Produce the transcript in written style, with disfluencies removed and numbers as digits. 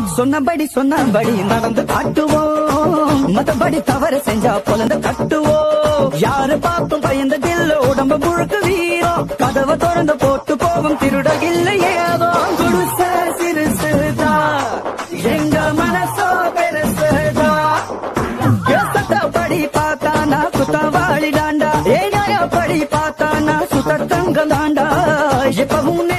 சொன்னபடி நடந்து காட்டுவோம். மத்தபடி தவறு செஞ்சா பொலந்து கட்டுவோம். யாரு பார்த்தும் பயந்ததில்ல உடம்பு முழுக்க வீரம். கதவை திறந்து போட்டு போவோம் திருட இல்லையே. அதோ குடிச சிறுசுதா எங்க மனசோ பெருசுதா. படி பார்த்தானா குத்தவாளி தாண்டா. ஏனாயா படி பார்த்தானா சுத்த தங்க தாண்டா. எப்பவும்